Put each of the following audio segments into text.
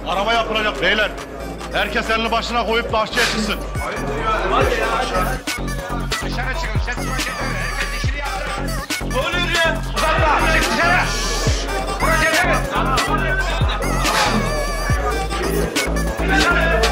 Araba yapılacak beyler. Herkes elini başına koyup bahçeye çıksın. Dışarı çıkın. Ses projede. Herkes işini yapsın. Ne oluyor ya? Uzatma. Çık dışarı. Projede mi? Dışarı.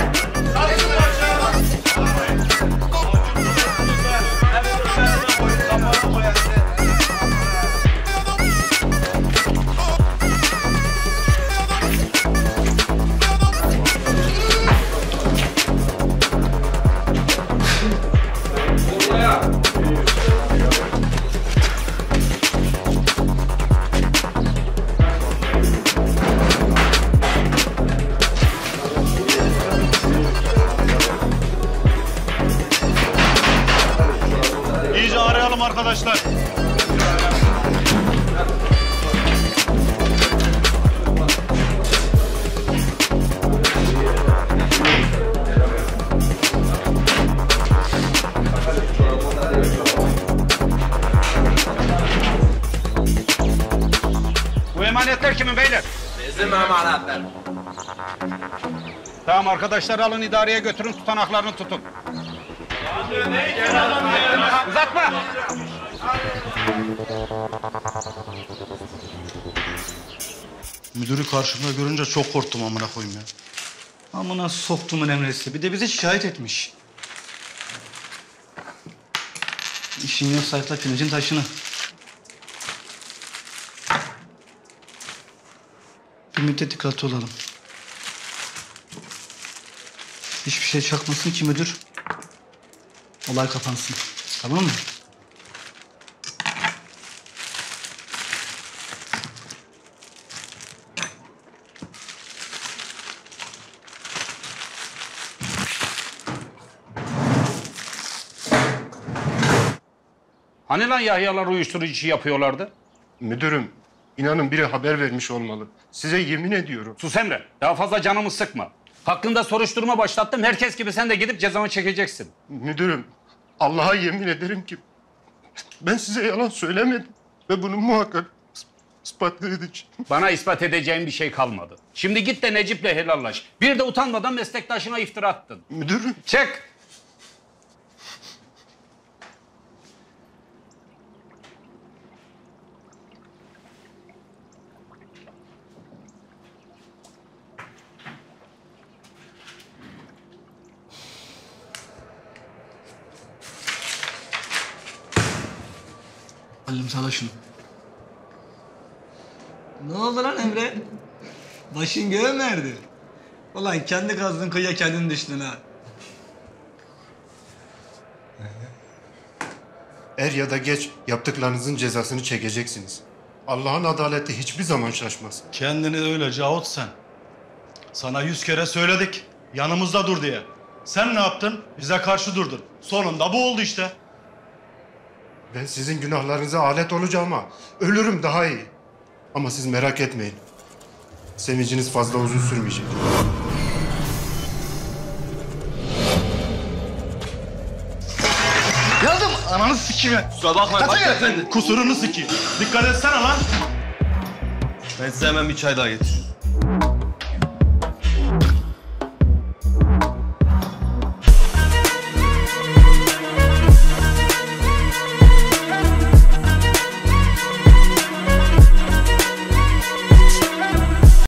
İyice arayalım arkadaşlar. Bu emanetler kimin beyler? Bizim emanetler. Tamam arkadaşlar alın idareye götürün tutanaklarını tutun. Uzatma. Müdürü karşımda görünce çok korktum amına koyayım ya. Amına soktumun emresi. Bir de bizi şikayet etmiş. İşin yok sayıkla pirincin taşını. Bir müddet dikkatli olalım. Hiçbir şey çakmasın ki müdür. Olay kapansın. Tamam mı? Hani lan Yahyalar uyuşturucu işi yapıyorlardı? Müdürüm, inanın biri haber vermiş olmalı. Size yemin ediyorum. Sus Emre. Daha fazla canımı sıkma. Hakkında soruşturma başlattım. Herkes gibi sen de gidip cezanı çekeceksin. Müdürüm, Allah'a yemin ederim ki ben size yalan söylemedim. Ve bunu muhakkak ispatlayacağım. Bana ispat edeceğin bir şey kalmadı. Şimdi git de Necip'le helallaş. Bir de utanmadan meslektaşına iftira attın. Müdürüm. Çek. Halim sala şunu. Ne oldu lan Emre? Başın göğe mi erdi? Ulan kendi kazdığın kuyuya kendin düştün ha. Er ya da geç yaptıklarınızın cezasını çekeceksiniz. Allah'ın adaleti hiçbir zaman şaşmaz. Kendini öyle Cavut sen. Sana 100 kere söyledik. Yanımızda dur diye. Sen ne yaptın? Bize karşı durdun. Sonunda bu oldu işte. Ben sizin günahlarınıza alet olacağım ama ölürüm daha iyi. Ama siz merak etmeyin. Sevinciniz fazla uzun sürmeyecek. Geldim ananı sikeyim. Kusura bakmayın başefendi. Kusurunu sikeyim. Dikkat etsene lan. Ben size hemen bir çay daha getireyim.